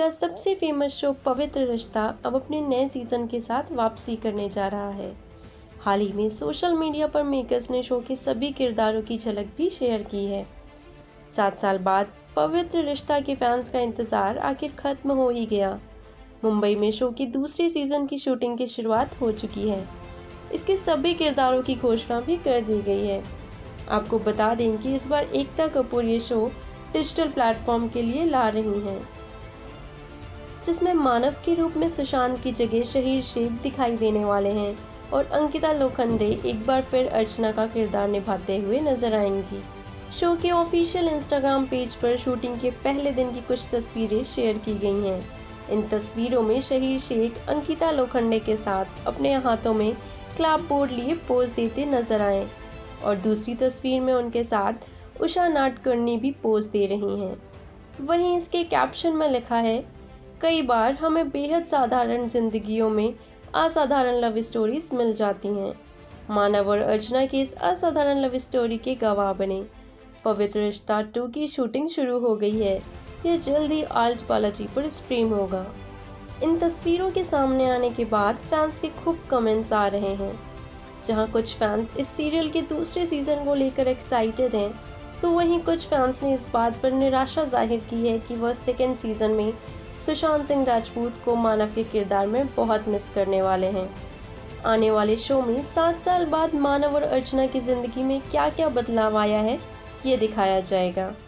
का सबसे famous show पवित्र रिश्ता अब अपने नए सीजन के साथ वापसी करने जा रहा है। हाल ही में सोशल मीडिया पर मेकर्स ने शो के सभी किरदारों की झलक भी शेयर की है। 7 साल बाद पवित्र रिश्ता के फैंस का इंतजार आखिर खत्म हो ही गया। मुंबई में शो की दूसरे सीजन की शूटिंग की शुरुआत हो चुकी है। इसके सभी किरदारों की घोषणा भी कर दी गई है। आपको बता दें कि इस बार एकता कपूर ये शो डिजिटल प्लेटफॉर्म के लिए ला रही हैं, जिसमें मानव के रूप में सुशांत की जगह शहीर शेख दिखाई देने वाले हैं और अंकिता लोखंडे एक बार फिर अर्चना का किरदार निभाते हुए नजर आएंगी। शो के ऑफिशियल इंस्टाग्राम पेज पर शूटिंग के पहले दिन की कुछ तस्वीरें शेयर की गई हैं। इन तस्वीरों में शहीर शेख अंकिता लोखंडे के साथ अपने हाथों में क्लैप बोर्ड लिए पोज देते नजर आए और दूसरी तस्वीर में उनके साथ उषा नाडकर्णी भी पोज दे रही हैं। वहीं इसके कैप्शन में लिखा है, कई बार हमें बेहद साधारण जिंदगियों में असाधारण लव स्टोरीज मिल जाती हैं। मानव और अर्चना की इस असाधारण लव स्टोरी के गवाह बने। पवित्र रिश्ता 2 की शूटिंग शुरू हो गई है। यह जल्द ही आल्ट बालाजी पर स्ट्रीम होगा। इन तस्वीरों के सामने आने के बाद फैंस के खूब कमेंट्स आ रहे हैं। जहां कुछ फैंस इस सीरियल के दूसरे सीजन को लेकर एक्साइटेड हैं, तो वहीं कुछ फैंस ने इस बात पर निराशा जाहिर की है कि वह सेकेंड सीजन में सुशांत सिंह राजपूत को मानव के किरदार में बहुत मिस करने वाले हैं। आने वाले शो में 7 साल बाद मानव और अर्चना की जिंदगी में क्या क्या बदलाव आया है, ये दिखाया जाएगा।